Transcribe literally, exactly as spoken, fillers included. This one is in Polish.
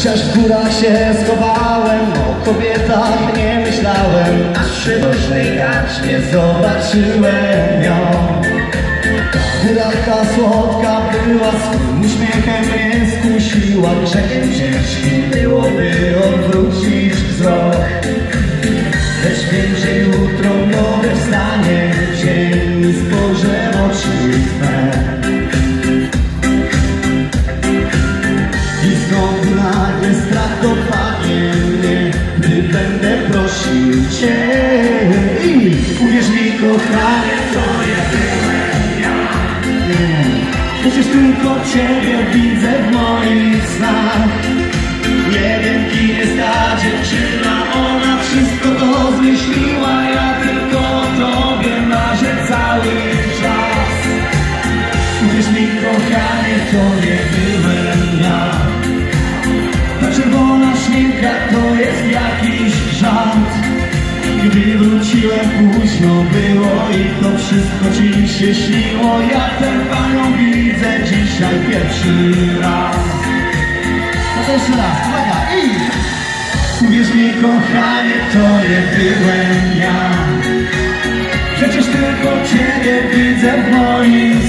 Chociaż w górach się schowałem, o kobietach nie myślałem, aż przy nośnej karczmie zobaczyłem ją. Góralka słodka była, swym uśmiechem mnie skusiła. Grzechem ciężkim byłoby odwrócić wzrok. Lecz wiem, że jutro nowe wstanie, dzień i spojrzę w oczy Twe. I znowu nagle strach dopadnie mnie, gdy będę prosił Cię. I uwierz mi, kochanie, to ja byłem ja. Przecież tylko Ciebie widzę w moich snach. Nie wiem, kim jest ta dziewczyna, ona wszystko to zmyśliła. Ja tylko o Tobie marzę cały czas. Uwierz mi, kochanie, to nie byłem ja. Ta czerwona szminka to jest jakiś żart. Gdy wróciłem późno było i to wszystko Ci się śniło. Ja tę Panią widzę dzisiaj pierwszy raz. No to jeszcze raz, uwaga, i uwierz mi, kochanie, to nie byłem ja. Przecież tylko Ciebie widzę w moich